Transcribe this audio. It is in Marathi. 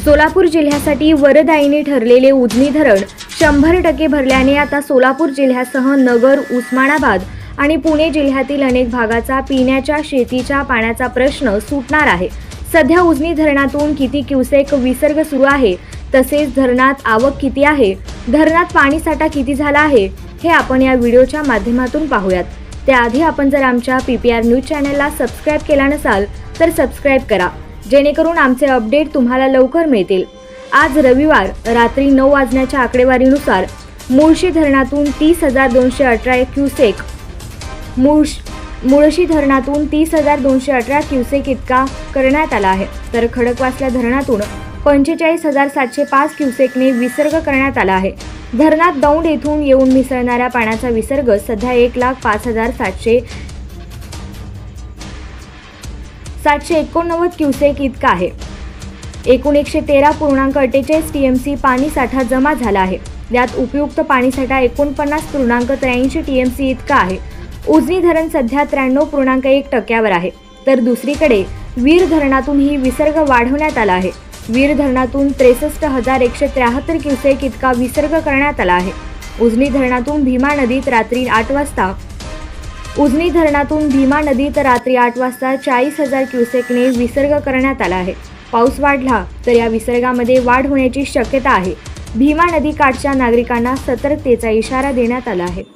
सोलापूर जिल्ह्यासाठी वरदायिनी ठरलेले उजनी धरण 100% भरल्याने आता सोलापूर जिल्ह्यासह नगर, उस्मानाबाद आणि पुणे जिल्ह्यातील अनेक भागाचा पिण्याच्या शेतीच्या पाण्याचा प्रश्न सुटणार आहे। सध्या उजनी धरणातून किती क्युसेक विसर्ग सुरू आहे, तसेच धरणात आवक किती आहे, धरणात पाणीसाठा किती झाला आहे, हे आपण या व्हिडिओच्या माध्यमातून पाहूयात। त्याआधी आपण जर आमच्या PPR न्यूज चॅनलला सबस्क्राइब केला नसाल तर सबस्क्राइब करा, जेणेकरून आमचे अपडेट तुम्हाला लवकर मिळतील। आज रविवार रात्री 9 वाजण्याच्या आकडेवारीनुसार मुळशी धरणातून 30,218 क्युसेक मुळशी धरणातून 30,218 क्युसेक इतका करण्यात आला आहे, तर खडकवासला धरणातून 45,705 क्युसेकने विसर्ग करण्यात आला आहे। धरणात दौंड येथून येऊन मिसळणाऱ्या पाण्याचा विसर्ग सध्या 1,05,789 क्युसेक इतका आहे। एकूण 113.48 TMC पाणी साठा जमा झाला आहे। यात उपयुक्त पाणीसाठा 49.83 TMC इतका आहे। उजनी धरण सध्या 93.1% आहे, तर दुसरीकडे वीर धरणातूनही विसर्ग वाढवण्यात आला आहे। वीर धरणातून 63,173 क्युसेक इतका विसर्ग करण्यात आला आहे। उजनी धरणातून भीमा नदीत रात्री 8 वाजता 40,000 क्युसेकने विसर्ग करण्यात आला आहे। पाऊस वाढला तर या विसर्गामध्ये वाढ होण्याची शक्यता आहे। भीमा नदी काठच्या नागरिकांना सतर्कतेचा इशारा देण्यात आला आहे।